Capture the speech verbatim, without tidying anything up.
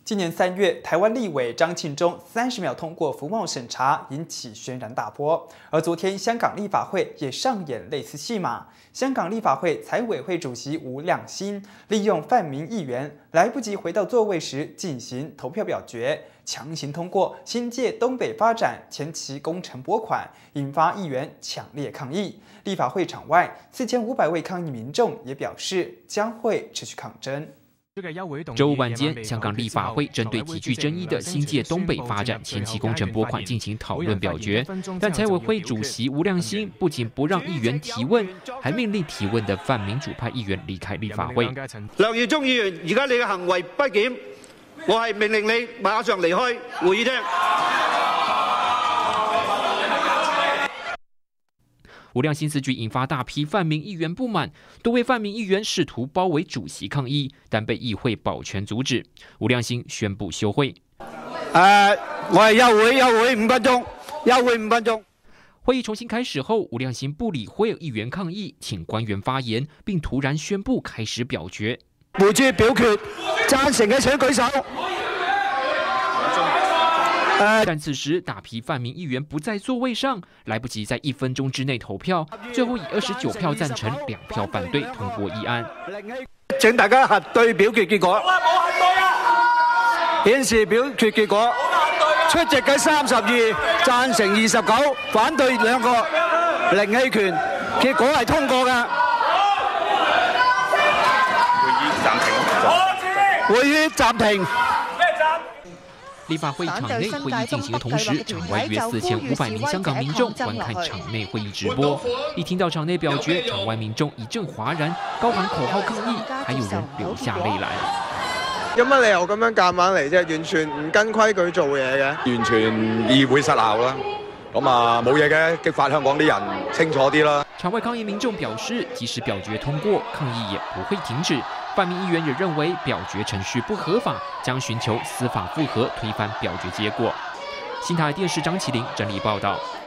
今年三月，台湾立委张庆忠三十秒通过服贸审查，引起轩然大波。而昨天，香港立法会也上演类似戏码。香港立法会财委会主席吴亮星利用泛民议员来不及回到座位时进行投票表决，强行通过新界东北发展前期工程拨款，引发议员强烈抗议。立法会场外四千五百位抗议民众也表示将会持续抗争。 周五晚间，香港立法会针对极具争议的新界东北发展前期工程拨款进行讨论表决，但财委会主席吴亮星不仅不让议員提問，還命令提問的泛民主派議員離開立法會。 梁耀忠議員，而家你嘅行為不檢，我係命令你馬上離開會議廳。 吳亮星此舉引發大批泛民議員不滿，多位泛民議員試圖包圍主席抗議，但被議會保全阻止。吳亮星宣布休會。誒、 呃，我係休會，休會五分鐘，休會五分鐘。 會議重新開始後，吳亮星不理會議員抗議，請官員發言，並突然宣布開始表決。 會主表決，贊成嘅請舉手。 但此時大批泛民議員不在座位上，來不及在一分鐘之內投票，最後以二十九票贊成、兩票反對通過議案。 請大家核對表決結果。顯示表決結果，出席嘅三十二，贊成二十九，反對兩個，零棄權，結果係通過嘅。會議暫停。會議暫停。 立法會場內會議進行的同時，場外約四千五百名香港民眾觀看場內會議直播。一聽到場內表決，場外民眾一陣譁然，高喊口號抗議，還有人流下淚來。 有乜理由咁樣夾硬嚟啫？完全唔跟規矩做嘢嘅， 完全議會失效啦。咁啊冇嘢嘅，激發香港啲人清楚啲啦。 場外抗議民眾表示，即使表決通過，抗議也不會停止。 泛民議員也認為表決程序不合法，將尋求司法覆核推翻表決結果。新台電視張麒麟整理報道。